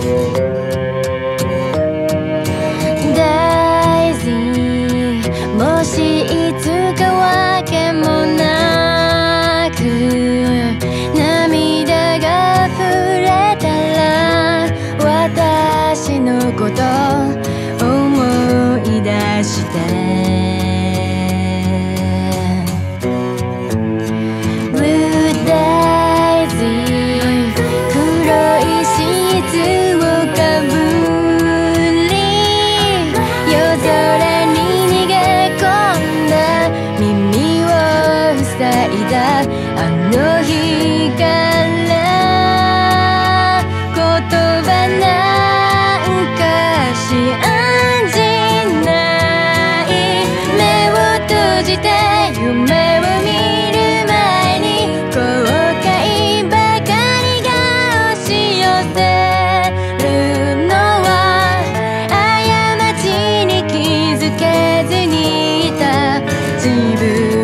大事、もしいつかわけもなく涙が溢れたら私のこと思い出してあの日から言葉なんか信じない目を閉じて夢を見る前に後悔ばかりが押し寄せるのは過ちに気づけずにいた自分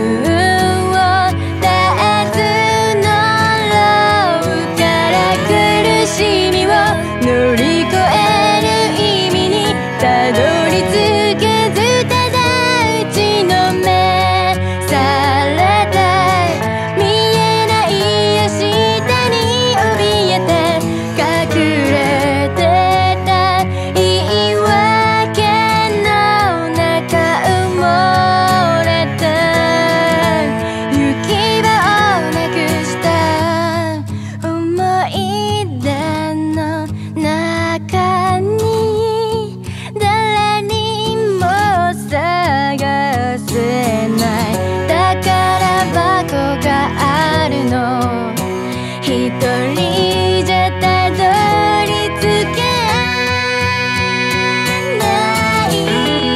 乗り越える意味にたどり着けずただ打ちのめされた見えない明日に怯えて隠れてた言い訳の中埋もれた行き場をなくした思い出の中に誰にも探せない宝箱があるの一人じゃたどり着けない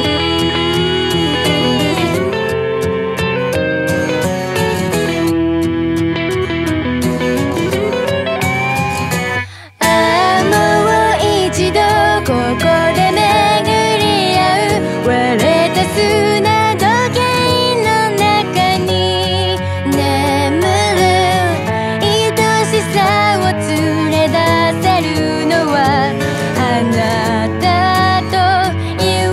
ここで巡り合う割れた砂時計の中に眠る愛しさを連れ出せるのはあなたという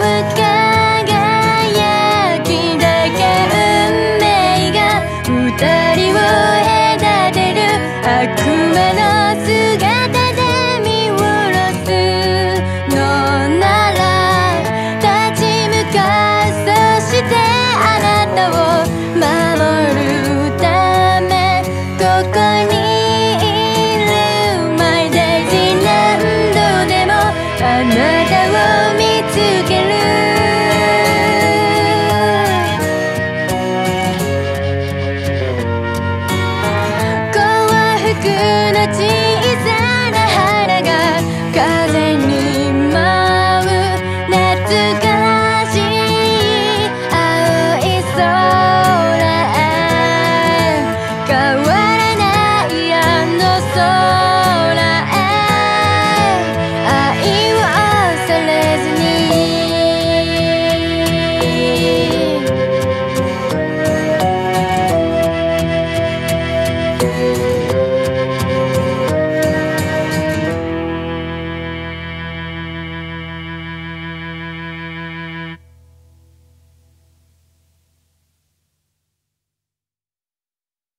輝きだけ運命が二人を隔てる悪魔の姿で見下ろすなら立ち向かうそしてあなたを守るためここにいる My Daisy 何度でもあなたを見つける幸福の小さな花が風に舞う懐かしい青い空へ変わらないあの空へ愛を恐れずに